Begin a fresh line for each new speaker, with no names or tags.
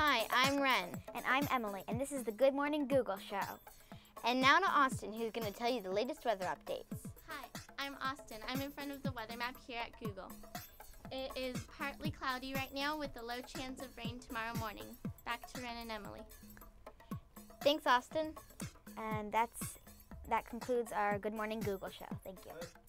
Hi, I'm Ren.
And I'm Emily, and this is the Good Morning Google Show.
And now to Austin, who's going to tell you the latest weather updates.
Hi, I'm Austin. I'm in front of the weather map here at Google. It is partly cloudy right now with a low chance of rain tomorrow morning. Back to Ren and Emily.
Thanks, Austin.
And that concludes our Good Morning Google Show. Thank you.